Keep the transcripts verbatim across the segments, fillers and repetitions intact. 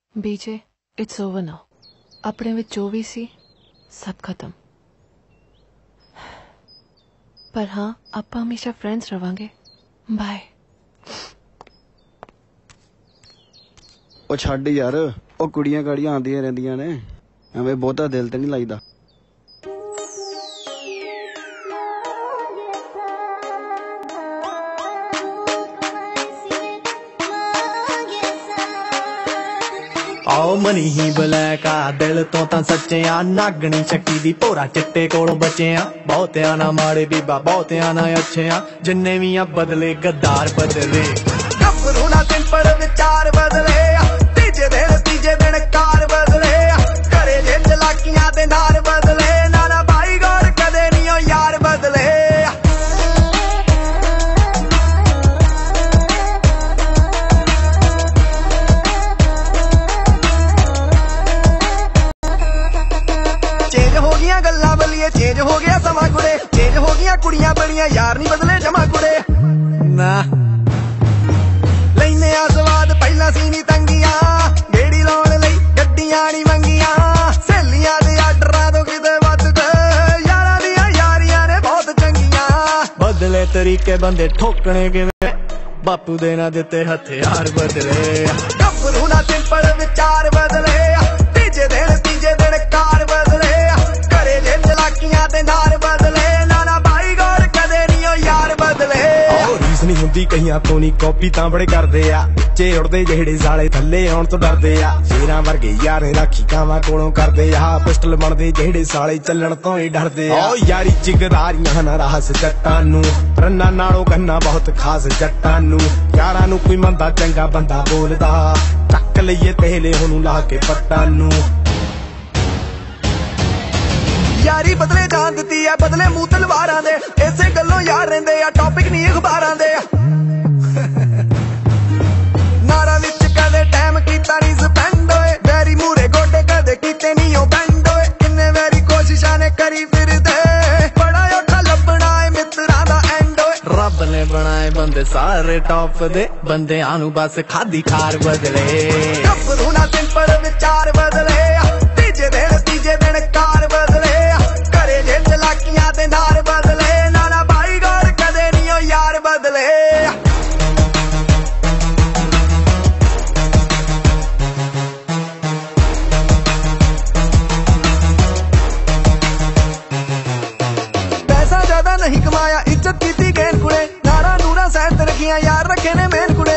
BJ it's over now. अपने विच जो भी सी सब खत्म। पर हाँ आप हमेशा फ्रेंड्स रवांगे। बाय। ਉਹ ਛੱਡ ਯਾਰ, ਉਹ ਕੁੜੀਆਂ ਕਾੜੀਆਂ ਆਉਂਦੀਆਂ ਰਹਿੰਦੀਆਂ ਨੇ, ਐਵੇਂ ਬਹੁਤਾ ਦਿਲ ਤੇ ਨਹੀਂ ਲਾਈਦਾ। आओ मनी ही बलैका दिल तो तां सच्चिया, नागनी शक्ति दी भोरा चिट्टे कोलों बचिया। बहुतिया ना माड़े बीबा बहुतिया ना अच्छिया, जिन्ने भी आ बदले गद्दार बदले। गभरू ना सिंपल विचार बदले, तीजे दिन तीजे दिन कार बदले। करे जे चलाकियां दे नार बदले, नाना भाई गौर कदे नहीं ओ यार बदले। चेंज हो गया गल्ला बलिए, चेंज हो गया समा कुड़े, चेंज हो गया कुड़ियां बड़ियां, यार नहीं बदले जमा कुड़े ना। लैने आ स्वाद पहला सी नी तंगियां, गेड़ी लाउण लई गड्डियां नी मंगियां। सहेलियां दे आर्डरां तो किते वध के, यारां दियां यारियां ने बहुत चंगियां। बदले तरीके बंदे ठोकने किवें, बापू दे ना दिते हथियार बदले। गभरू ना सिंपल विचार बदले, तीजे दिन तीजे दिन कार बदले। करे जे चलाकियां ते नार बदले, नाना भाई गौर कदे नहीं ओ यार बदले। रीस नहीं हुंदी कईयां तो नहीं, कॉपी तां बड़े करदे आ। चे उड़दे जेहड़े साले थल्ले आउण तो डरदे आ। शेरां वर्गे यारे राखी कावां कोलों करदे आ, पिस्टल बनदे जेहड़े साले चलण तो ही डरदे आ। ओ यारी जिगरारियां ना राहस जट्टां नूं, रन्ना नालों गन्ना बहुत खास जट्टां नूं। यारां नूं कोई मंदा चंगा बंदा बोलदा, चक लईए तेले ओनूं ला के पट्टां नूं। यारी बदले जान दित्ती है, बदले मूंह तलवारां दे, इसे गल्लों यार रहिंदे आ, टॉपिक नहीं अखबारां दे। नारा विच कदे टाइम कीता नहीं स्पेंड होए, वैरी मूरे गोडे कदे कीते नहीं ओ बैंड होए। किन्ने वैरी कोशिशां ने करी फिरदे, बड़ा औखा लभना है मित्रां दा एंड होए। रब ने बनाए बंदे सारे टॉप दे, बंदेआं नूं बस खादी खार बदले। गभरू ना सिंपल विचार बदले, तीजे दिन तीजे दिन कार बदले। करे जे चलाकियां ते नार बदले, नाना भाई गौर कदे नहीं ओ यार बदले। पैसा ज्यादा नहीं कमाया, इज्जत कीती गैन कुड़े, नारा नूरा सैन रखियां, यार रखे ने मेन कुड़े।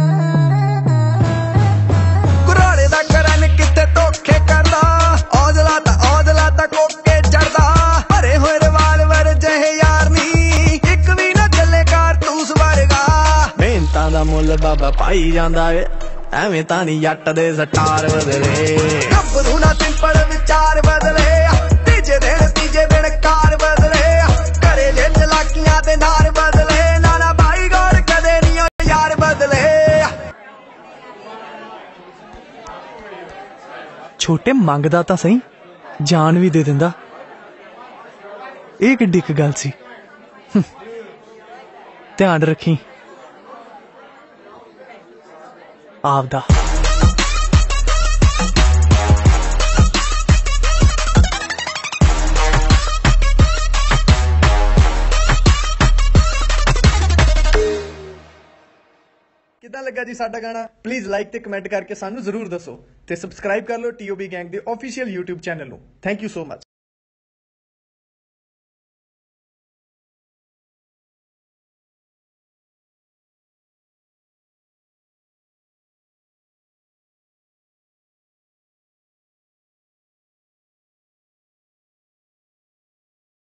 कुराड़े दा करन किते धोखे करदा, औजला ता औजला ता कोके चढ़दा। भरे होए रिवाल्वर जहे यार नी, इक भी ना चले कारतूस वर्गा। मेहनतां दा मुੱਲ बाबा पाई जांदा वे, ਐਵੇਂ ਤਾਂ ਨੀ ਜੱਟ ਦੇ ਸਟਾਰ ਬਦਲੇ। ਗਭਰੂ ਨਾ ਸਿੰਪਲ ਵਿਚਾਰ ਬਦਲੇ, ਤੀਜੇ ਦਿਨ ਤੀਜੇ ਦਿਨ ਕਾਰ ਬਦਲੇ। ਘਰੇ ਜੇ ਚਲਾਕੀਆਂ ਤੇ ਨਾਰ ਬਦਲੇ, ਨਾਨਾ ਭਾਈ ਗੌਰ ਕਦੇ ਨਹੀਂ ਓ ਯਾਰ ਬਦਲੇ। ਛੋਟੇ ਮੰਗਦਾ ਤਾਂ ਸਹੀ, ਜਾਨ ਵੀ ਦੇ ਦਿੰਦਾ। ਇਹ ਕਿੱਡੀ ਕੁ ਗੱਲ ਸੀ। ਧਿਆਨ ਰੱਖੀ ਆਪਦਾ। ਕਿੱਦਾਂ ਲੱਗਾ ਜੀ ਸਾਡਾ ਗਾਣਾ? ਪਲੀਜ਼ ਲਾਈਕ ਤੇ ਕਮੈਂਟ ਕਰਕੇ ਸਾਨੂੰ ਜ਼ਰੂਰ ਦੱਸੋ, ਤੇ ਸਬਸਕ੍ਰਾਈਬ ਕਰ ਲਓ ਟੀਓਬੀ ਗੈਂਗ ਦੇ ਆਫੀਸ਼ੀਅਲ YouTube ਚੈਨਲ ਨੂੰ। Thank you so much.